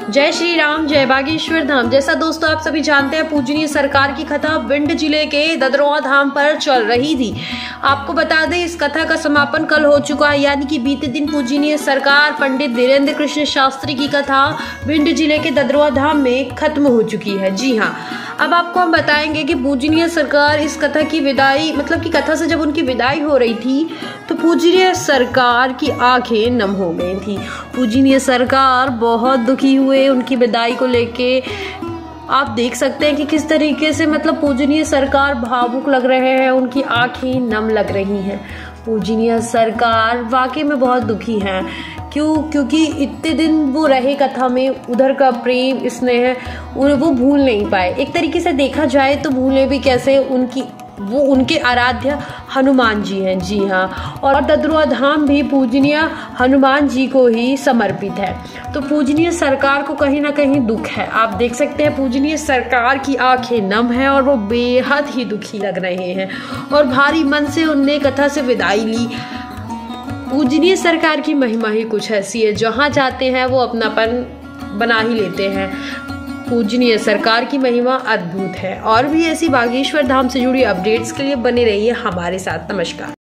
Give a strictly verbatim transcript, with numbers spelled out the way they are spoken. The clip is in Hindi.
जय श्री राम, जय बागेश्वर धाम। जैसा दोस्तों आप सभी जानते हैं, पूजनीय सरकार की कथा भिंड जिले के ददरवा धाम पर चल रही थी। आपको बता दें, इस कथा का समापन कल हो चुका है, यानी कि बीते दिन पूजनीय सरकार पंडित धीरेन्द्र कृष्ण शास्त्री की कथा भिंड जिले के ददरवा धाम में खत्म हो चुकी है। जी हाँ, अब आपको हम बताएंगे कि पूजनीय सरकार इस कथा की विदाई मतलब कि कथा से जब उनकी विदाई हो रही थी तो पूजनीय सरकार की आंखें नम हो गई थी। पूजनीय सरकार बहुत दुखी हुए उनकी विदाई को लेके। आप देख सकते हैं कि किस तरीके से मतलब पूजनीय सरकार भावुक लग रहे हैं, उनकी आंखें नम लग रही हैं। पूजनीय सरकार वाकई में बहुत दुखी हैं। क्यों? क्योंकि इतने दिन वो रहे कथा में, उधर का प्रेम स्नेह वो भूल नहीं पाए। एक तरीके से देखा जाए तो भूले भी कैसे, उनकी वो उनके आराध्य हनुमान जी हैं। जी हाँ, और ददरवा धाम भी पूजनीय हनुमान जी को ही समर्पित है। तो पूजनीय सरकार को कहीं ना कहीं दुख है। आप देख सकते हैं पूजनीय सरकार की आंखें नम है और वो बेहद ही दुखी लग रहे हैं और भारी मन से उनने कथा से विदाई ली। पूजनीय सरकार की महिमा ही कुछ ऐसी है, जहाँ जाते हैं वो अपनापन बना ही लेते हैं। पूजनीय सरकार की महिमा अद्भुत है। और भी ऐसी बागेश्वर धाम से जुड़ी अपडेट्स के लिए बने रहिए हमारे साथ। नमस्कार।